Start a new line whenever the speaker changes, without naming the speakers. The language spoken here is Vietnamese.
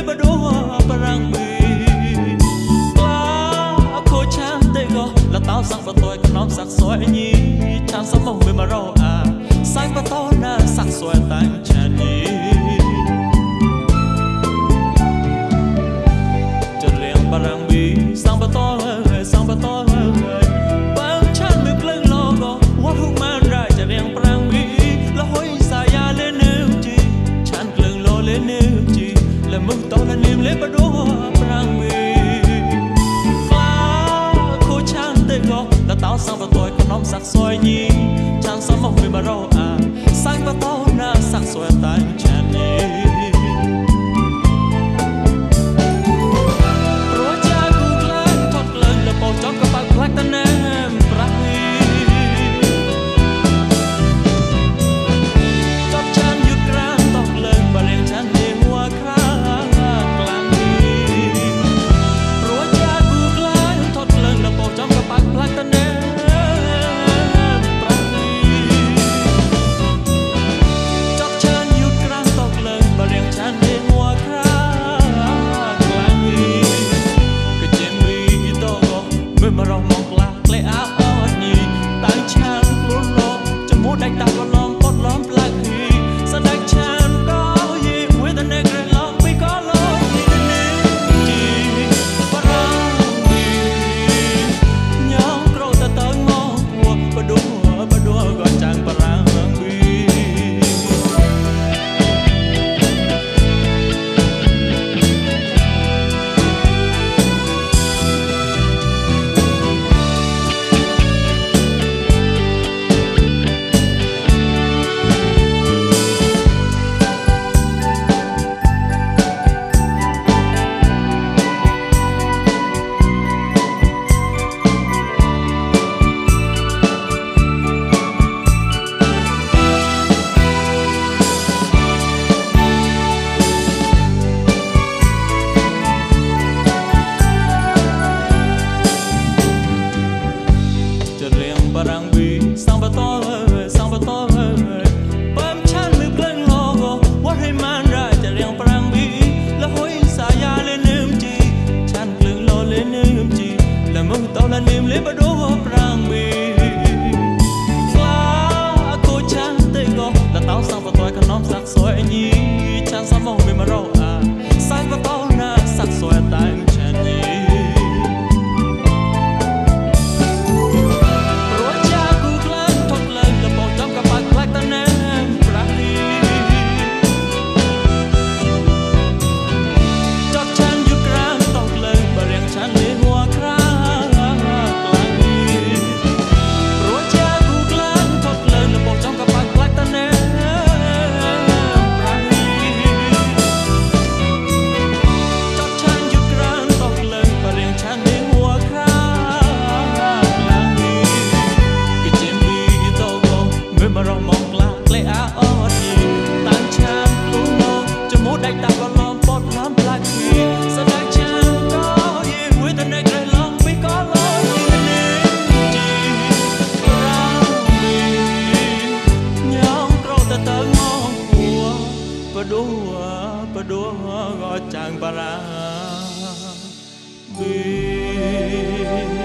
bờ đua parang bi la khô chan tê go là tao sang vào tôi con nóm sắc soi nhí chan sắm mong về mà rau à sang vào tao na sắc soi tan chan nhí chợt liền parang bi sang vào tôi bang chan được lên lo go what who man right chợt liền parang bi là hối xa ya lên nếu chi chan lên lo lên nếu chi là mừng tao là niềm lễ bờ đua parang bi khô chan tê go là tao sang vào tôi con nóm sắc soi nhí chan sắm mong về mà rau à sang vào tao na sắc soi tan chan nhí trong các bạn black tan em prahi chóp chan như gran tóc lên và liền chan để hoa khá clang đi rùa cha cuộc lái thoát lên là bộ trong các bạn black tan em prahi chóp chan như gran tóc lên và liền chan để hoa khá mà rong mong lạc lệ áo nhì tay chan luôn lo cho muốn đánh ta còn lom pot lom black khi sa đánh chan có gì with the negre long bị có lối gì parang bi nhong crow ta tới mong thua bờ đua gọi chàng parang bi parang bi sang vào tôi bám chan mực lên logo what hay man ra chả riêng parang bi là hối xa ya lên niềm chi chan lưng lo lên niềm chi là mừng tao là niềm lễ bờ đua parang bi lá cô chan tê go là tao sang vào tôi con nóm sắc soi nhí chan sắm mong về mà rau à sang vào tao na sắc soi tan chan nhí mà rong mong lạc lệ áo nhì tan chan luôn lo cho muốn đánh ta còn lom pot lom black khi sa đánh chan có gì with the negre long bị có lối gì parang bi nhong crow ta tới mong của bờ đua gọi chàng parang bi